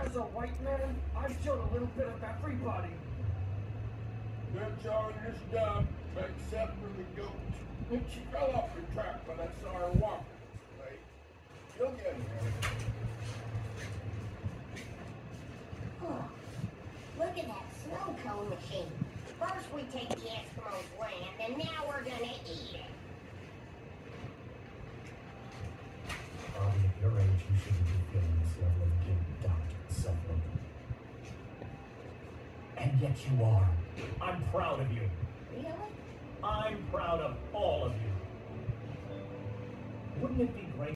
As a white man, I showed a little bit of everybody. They're showing your stuff, except for the goat. She fell off the track, but I saw her walk. Right? She'll get here. Oh, look at that snow cone machine. First we take the Eskimos' land, and now we're gonna eat it. Probably at your age, you shouldn't be feeling this level of guilt, Dr. Sutherland. And yet you are. I'm proud of you. Really? I'm proud of all of you. Wouldn't it be great